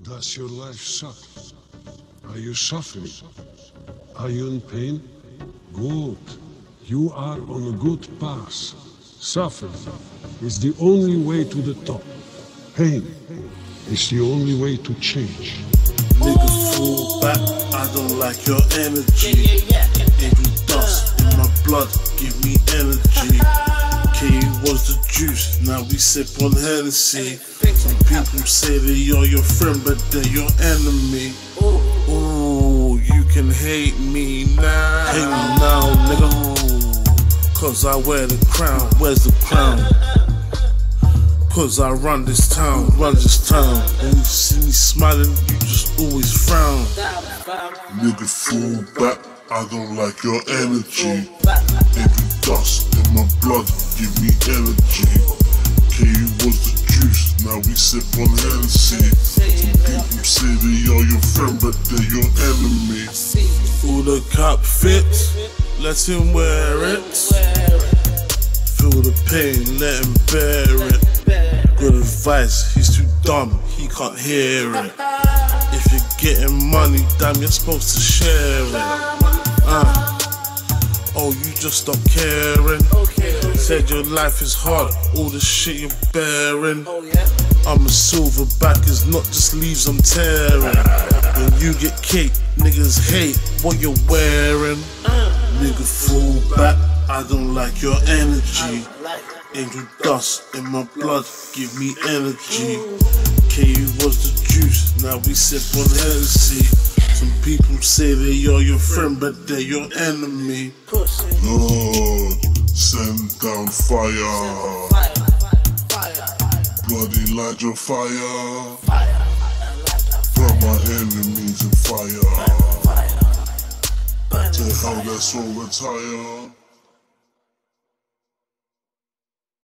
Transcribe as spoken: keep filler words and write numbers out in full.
Does your life suck? Are you suffering? Are you in pain? Good. You are on a good path. Suffering is the only way to the top. Pain is the only way to change. Nigga, fall back, I don't like your energy. Every dust in my blood, give me energy. K was the juice, now we sip on Hennessy. Some people say they are your friend, but they're your enemy. Ooh, you can hate me now. Hate me now, nigga. Cause I wear the crown, where's the crown? Cause I run this town, run this town. When you see me smiling, you just always frown. Nigga, fall back, I don't like your energy. Every dust in my blood, give me energy. K was the juice, now we sip on Hennessy. Some people say they are your friend, but they're your enemy. All the cop fits, let him wear it. Feel the pain, let him bear it. Good advice, he's too dumb, he can't hear it. If you're getting money, damn, you're supposed to share it. Uh. Oh, you just stop caring. Said your life is hard, all the shit you're bearing. I'm a silverback, it's not just leaves I'm tearing. When you get kicked, niggas hate what you're wearing. Nigga, fall back, I don't like your energy. Angel dust in my blood, give me energy. K was the juice, now we sip on Hennessy. Some people say they are your friend, but they're your enemy. Lord, send down fire. Bloody light your fire. Burn my enemies in fire. To hell, let's all retire.